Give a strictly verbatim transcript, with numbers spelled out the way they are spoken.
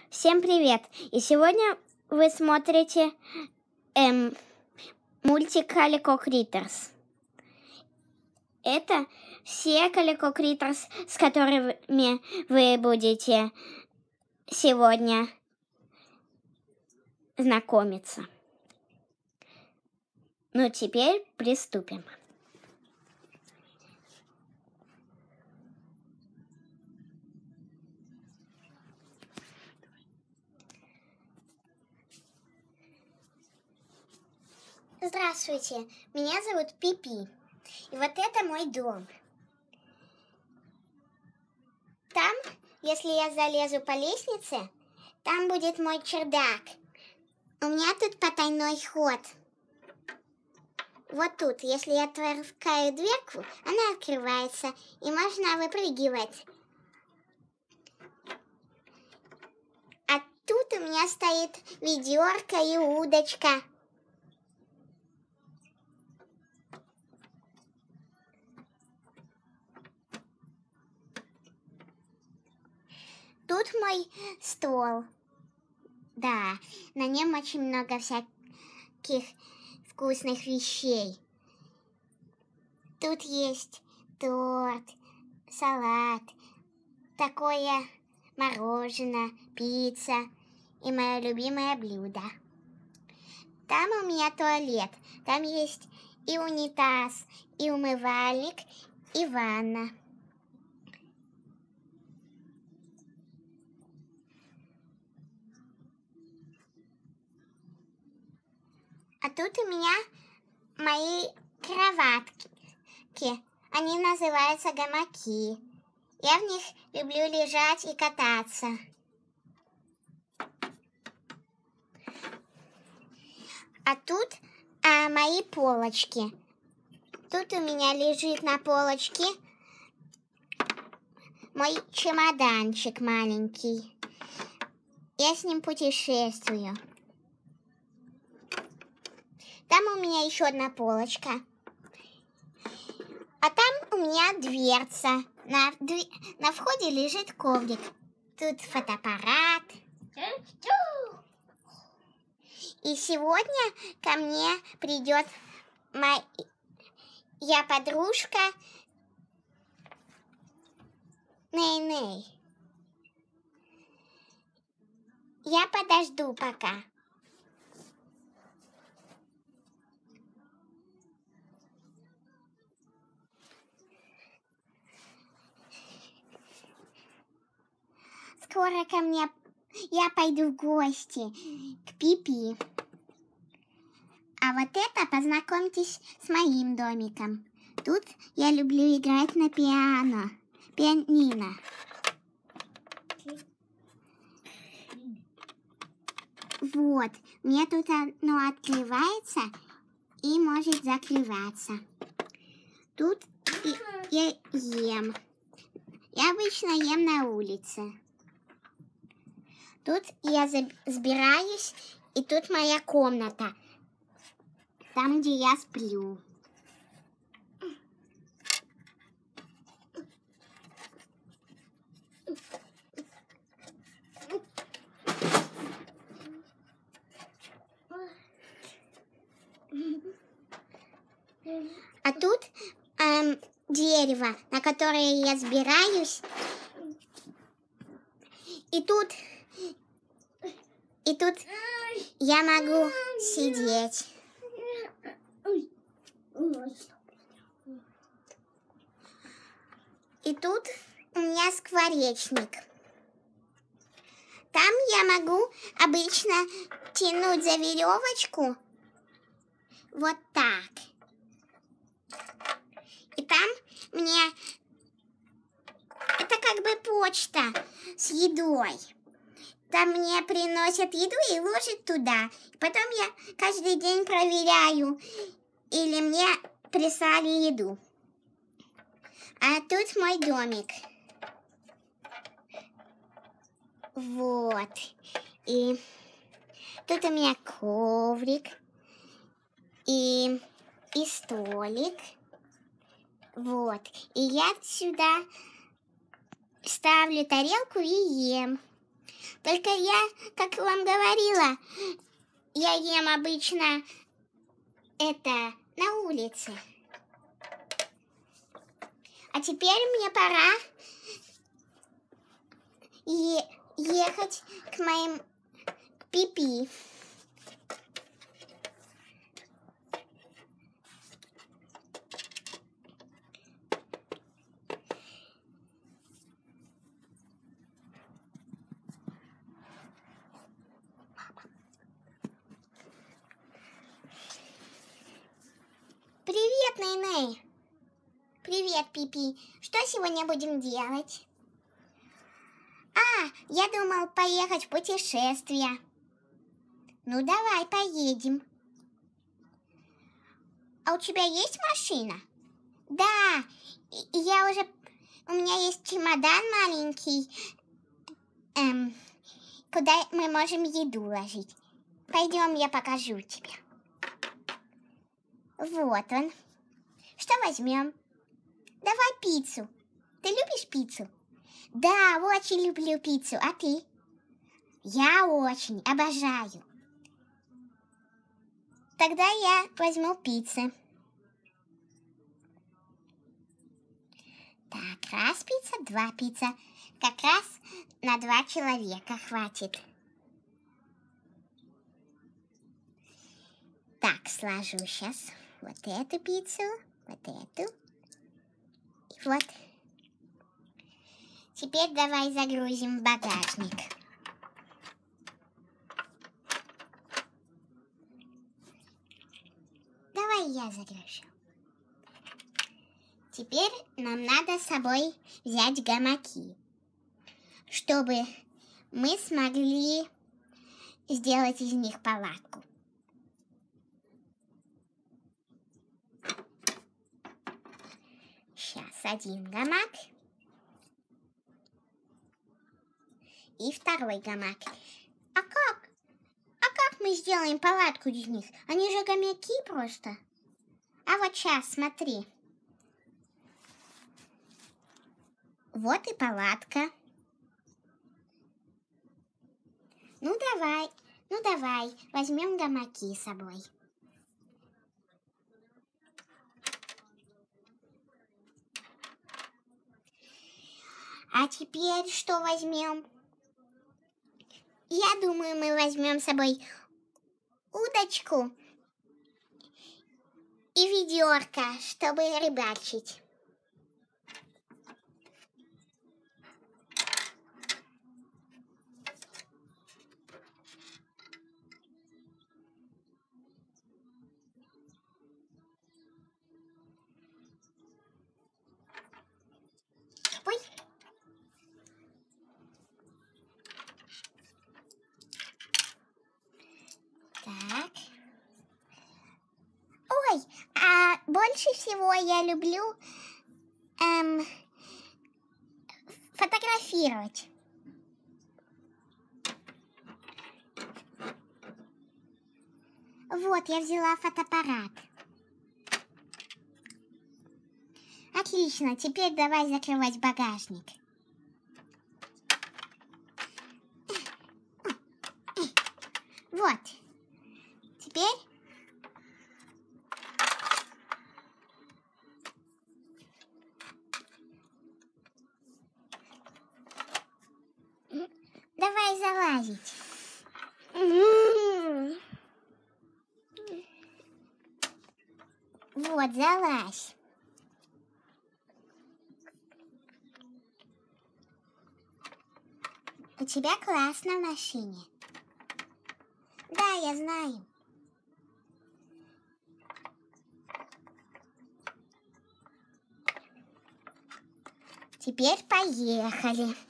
Всем привет! И сегодня вы смотрите эм, мультик Calico Critters. Это все Calico Critters, с которыми вы будете сегодня знакомиться. Ну, теперь приступим. Здравствуйте, меня зовут Пипи, и вот это мой дом. Там, если я залезу по лестнице, там будет мой чердак. У меня тут потайной ход. Вот тут, если я толкаю дверку, она открывается, и можно выпрыгивать. А тут у меня стоит ведерко и удочка. Тут мой стол. Да, на нем очень много всяких вкусных вещей. Тут есть торт, салат, такое мороженое, пицца и мое любимое блюдо. Там у меня туалет. Там есть и унитаз, и умывальник, и ванна. А тут у меня мои кроватки. Они называются гамаки. Я в них люблю лежать и кататься. А тут а, мои полочки. Тут у меня лежит на полочке мой чемоданчик маленький. Я с ним путешествую. Там у меня еще одна полочка. А там у меня дверца. На, дв... на входе лежит коврик. Тут фотоаппарат. И сегодня ко мне придет моя подружка Ней-Ней. Я подожду пока. Скоро ко мне я пойду в гости к Пипи. А вот это познакомьтесь с моим домиком. Тут я люблю играть на пиано, пианино. Вот, мне тут оно открывается и может закрываться. Тут я ем. Я обычно ем на улице. Тут я забираюсь, и тут моя комната, там, где я сплю. А тут эм, дерево, на которое я забираюсь, и тут... И тут я могу сидеть. И тут у меня скворечник. Там я могу обычно тянуть за веревочку вот так. И там мне... Это как бы почта с едой. Там мне приносят еду и ложат туда. Потом я каждый день проверяю, или мне прислали еду. А тут мой домик. Вот. И тут у меня коврик. И, и столик. Вот. И я сюда ставлю тарелку и ем. Только я, как вам говорила, я ем обычно это на улице. А теперь мне пора и ехать к моим к Пипи. Привет, Ней-Ней. Привет, Пипи. Что сегодня будем делать? А, я думал поехать в путешествие. Ну, давай поедем. А у тебя есть машина? Да, и я уже... У меня есть чемодан маленький, эм, куда мы можем еду ложить. Пойдем, я покажу тебе. Вот он. Что возьмем? Давай пиццу. Ты любишь пиццу? Да, очень люблю пиццу. А ты? Я очень обожаю. Тогда я возьму пиццы. Так, раз пицца, два пицца. Как раз на два человека хватит. Так, сложу сейчас вот эту пиццу, вот эту. И вот. Теперь давай загрузим в багажник. Давай я загружу. Теперь нам надо с собой взять гамаки, чтобы мы смогли сделать из них палатку. Сейчас один гамак и второй гамак. А как? А как мы сделаем палатку из них? Они же гамаки просто. А вот сейчас, смотри. Вот и палатка. Ну давай, ну давай, возьмем гамаки с собой. А теперь что возьмем? Я думаю, мы возьмем с собой удочку и ведерко, чтобы рыбачить. Ой. Так. Ой, а больше всего я люблю эм, фотографировать. Вот, я взяла фотоаппарат. Отлично, теперь давай закрывать багажник. Вот. Теперь давай залазить. Вот, залазь. У тебя классно в машине. Да, я знаю. Теперь поехали.